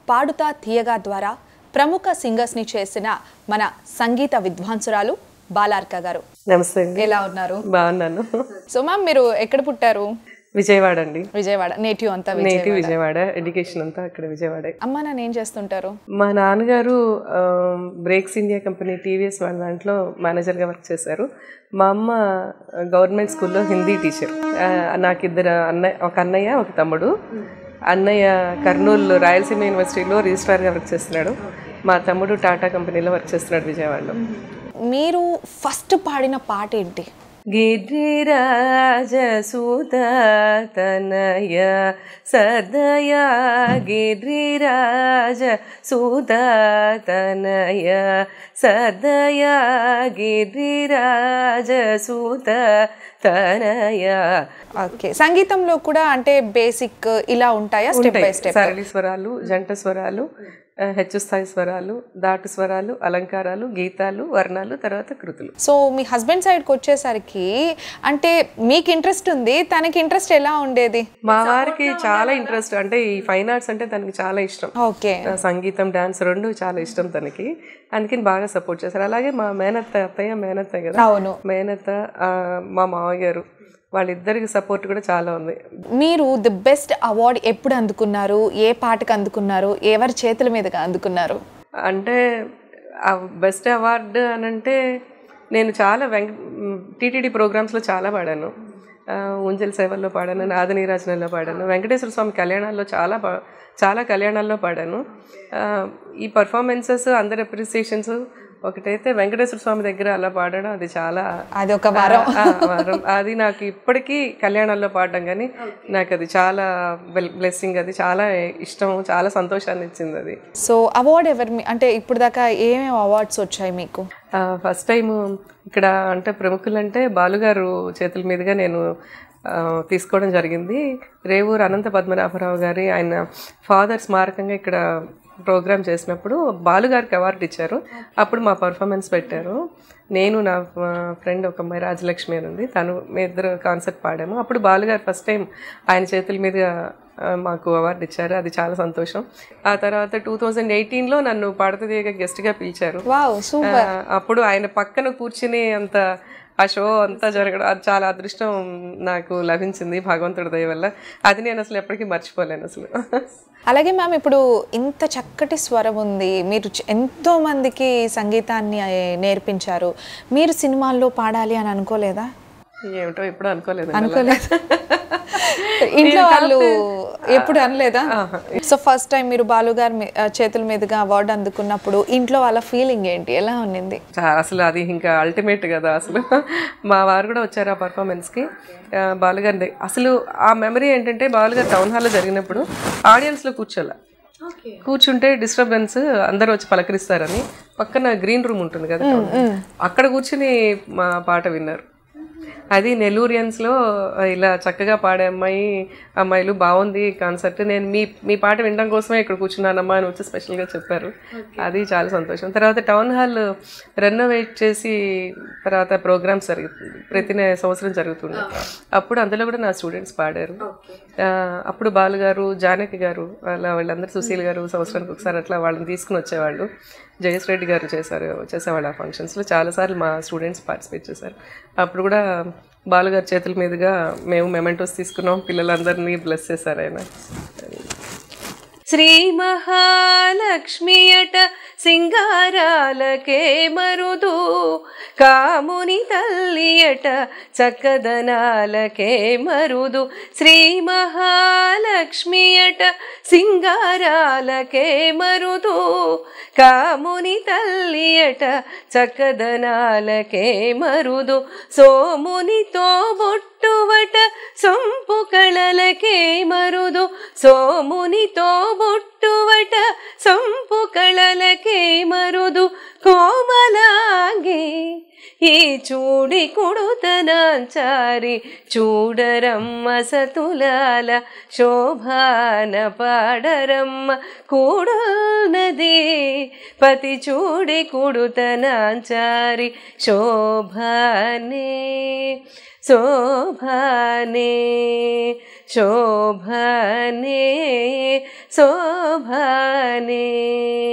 పాడుతా తీయగా ద్వారా ప్రముఖ సింగర్స్ని చేసిన మన సంగీత విద్వాంసురాలు బాలార్క గారు. నమస్తే అండి. ఎలా ఉన్నారు? బాగున్నాను. సో మ్యామ్, మీరు ఎక్కడ పుట్టారు? విజయవాడ అండి. విజయవాడ. నేటివ్ అంతా విజయవాడ. ఎడ్యుకేషన్ అంతా అక్కడ విజయవాడ. అమ్మ నాన్న ఏం చేస్తుంటారు? మా నాన్నగారు బ్రేక్స్ ఇండియా కంపెనీ టీవీఎస్ వాళ్ళ దాంట్లో మేనేజర్గా వర్క్ చేశారు. మా అమ్మ గవర్నమెంట్ స్కూల్లో హిందీ టీచర్. నాకు ఇద్దరు ఒక అన్నయ్య ఒక తమ్ముడు. అన్నయ్య కర్నూలు రాయలసీమ యూనివర్సిటీలో రిజిస్ట్రార్గా వర్క్ చేస్తున్నాడు. మా తమ్ముడు టాటా కంపెనీలో వర్క్ చేస్తున్నాడు విజయవాడలో. మీరు ఫస్ట్ పాడిన పాట ఏంటి? గిరిరాజ సుత తనయ సదయ గిరిరాజ సుత తనయ సదయ గిరిరాజ సుత తనయ. ఓకే, సంగీతంలో కూడా అంటే బేసిక్ ఇలా ఉంటాయా? స్టెప్ బై స్టెప్ సరళి స్వరాలు, జంట స్వరాలు, హెచ్చు స్థాయి స్వరాలు, దాటు స్వరాలు, అలంకారాలు, గీతాలు, వర్ణాలు, తర్వాత కృతులు. సో మీ హస్బెండ్ సైడ్కి వచ్చేసరికి అంటే మీకు ఇంట్రెస్ట్ ఉంది, తనకి ఇంట్రెస్ట్ ఎలా ఉండేది? మా వారికి చాలా ఇంట్రెస్ట్, అంటే ఈ ఫైన్ ఆర్ట్స్ అంటే తనకి చాలా ఇష్టం. ఓకే, సంగీతం, డాన్స్ రెండు చాలా ఇష్టం తనకి. అందుకని బాగా సపోర్ట్ చేశారు. అలాగే మా మేనత్త కదా, అవును, మేనత్త, మా మామయ్య గారు, వాళ్ళిద్దరికి సపోర్ట్ కూడా చాలా ఉంది. మీరు ది బెస్ట్ అవార్డ్ ఎప్పుడు అందుకున్నారు? ఏ పాటకు అందుకున్నారు? ఎవరి చేతుల మీదుగా అందుకున్నారు? అంటే బెస్ట్ అవార్డు అని అంటే నేను చాలా టీటీడీ ప్రోగ్రామ్స్లో చాలా పాడాను. ఉంజల్ సేవల్లో పాడాను, నాదనీరాజనంలో పాడాను, వెంకటేశ్వర స్వామి కళ్యాణాల్లో చాలా కళ్యాణాల్లో పాడాను. ఈ పర్ఫార్మెన్సెస్, అందరి అప్రిసియేషన్స్ ఒకటైతే వెంకటేశ్వర స్వామి దగ్గర అలా పాడడం, అది ఒక వారం. అది నాకు ఇప్పటికీ కళ్యాణాల్లో పాడడం కానీ నాకు అది చాలా బ్లెస్సింగ్, అది చాలా ఇష్టం, చాలా సంతోషాన్ని ఇచ్చింది అది. సో అవార్డ్ ఎవరు అంటే ఇప్పుడు దాకా ఏమేమి అవార్డ్స్ వచ్చాయి మీకు? ఫస్ట్ టైం ఇక్కడ అంటే ప్రముఖులంటే బాలుగారు చేతుల మీదుగా నేను తీసుకోవడం జరిగింది. రేవూరు అనంత పద్మనాభరావు గారి ఆయన ఫాదర్ స్మారకంగా ఇక్కడ ప్రోగ్రామ్ చేసినప్పుడు బాలుగారికి అవార్డు ఇచ్చారు. అప్పుడు మా పర్ఫార్మెన్స్ పెట్టారు. నేను, నా ఫ్రెండ్ ఒక అమ్మాయి రాజలక్ష్మి అని ఉంది, మీ ఇద్దరు కాన్సర్ట్ పాడాము. అప్పుడు బాలుగారు ఫస్ట్ టైం ఆయన చేతుల మీదుగా మాకు అవార్డు ఇచ్చారు. అది చాలా సంతోషం. ఆ తర్వాత 2018లో నన్ను పాడతీయగా గెస్ట్గా పిలిచారు. అప్పుడు ఆయన పక్కన కూర్చుని అంత ఆ షో అంతా జరగడం, అది చాలా అదృష్టం నాకు లభించింది భగవంతుడి దయ వల్ల. అది నేను అసలు ఎప్పటికీ మర్చిపోలేను అసలు. అలాగే మ్యామ్, ఇప్పుడు ఇంత చక్కటి స్వరం ఉంది, మీరు ఎంతో మందికి సంగీతాన్ని నేర్పించారు, మీరు సినిమాల్లో పాడాలి అని అనుకోలేదా? ఏమిటో ఎప్పుడు అనుకోలేదు. ఇంట్లో వాళ్ళు ఎప్పుడు అనలేదా? సో ఫస్ట్ టైం మీరు బాలుగారి చేతుల మీదుగా అవార్డు అందుకున్నప్పుడు ఇంట్లో వాళ్ళ ఫీలింగ్ ఏంటి, ఎలా ఉన్నింది? అసలు అది ఇంకా అల్టిమేట్ కదా. అసలు మా వారు కూడా వచ్చారు ఆ పర్ఫార్మెన్స్కి. బాలుగారి అసలు ఆ మెమరీ ఏంటంటే, బాలుగారు టౌన్ హాల్లో జరిగినప్పుడు ఆడియన్స్లో కూర్చుంటే డిస్టర్బెన్స్, అందరూ వచ్చి పలకరిస్తారని పక్కన గ్రీన్ రూమ్ ఉంటుంది కదా, అక్కడ కూర్చుని మా పాట విన్నారు. అది నెల్లూరియన్స్లో ఇలా చక్కగా పాడే అమ్మాయిలు బాగుంది కాన్సర్ట్, నేను మీ పాట వినడం కోసమే ఇక్కడ కూర్చున్నానమ్మా అని వచ్చి స్పెషల్గా చెప్పారు. అది చాలా సంతోషం. తర్వాత టౌన్ హాల్ రెనోవేట్ చేసి తర్వాత ప్రోగ్రామ్స్ జరుగుతుంది, ప్రతి సంవత్సరం జరుగుతుంది. అప్పుడు అందులో కూడా నా స్టూడెంట్స్ పాడారు. అప్పుడు బాలుగారు, జానకి గారు, వాళ్ళందరూ, సుశీల్ గారు సంవత్సరానికి ఒకసారి అట్లా వాళ్ళని తీసుకుని వచ్చేవాళ్ళు. జయేష్ రెడ్డి గారు చేసేవాళ్ళు ఆ ఫంక్షన్స్లో. చాలాసార్లు మా స్టూడెంట్స్ పార్టిసిపేట్ చేశారు. అప్పుడు కూడా బాలుగారి చేతుల మీదుగా మేము మెమెంటోస్ తీసుకున్నాం, పిల్లలందరినీ బ్లెస్ చేశారు ఆయన. శ్రీ మహాలక్ష్మి అట సింగారాలకే మరుదు, కాముని తల్లి అట చక్కదనాలకే మరుదు. శ్రీ మహాలక్ష్మి అట సింగారాలకే మరుదు, కాముని తల్లి అట చక్కదనాలకే మరుదు. సోమునితో బొట్టువట సొంపు కళలకే మరుదు, సోమునితో బొట్టువట సొంపు కళలకే మరుదు. కోమలాంగి ఈ చూడి కుడుతనాంచారి, చూడరమ్మ సతులాల శోభాన పాడరమ్మ కూడునది. పతి చూడి కుడుతనాంచారి శోభానే, శోభానే, శోభనే శోభనే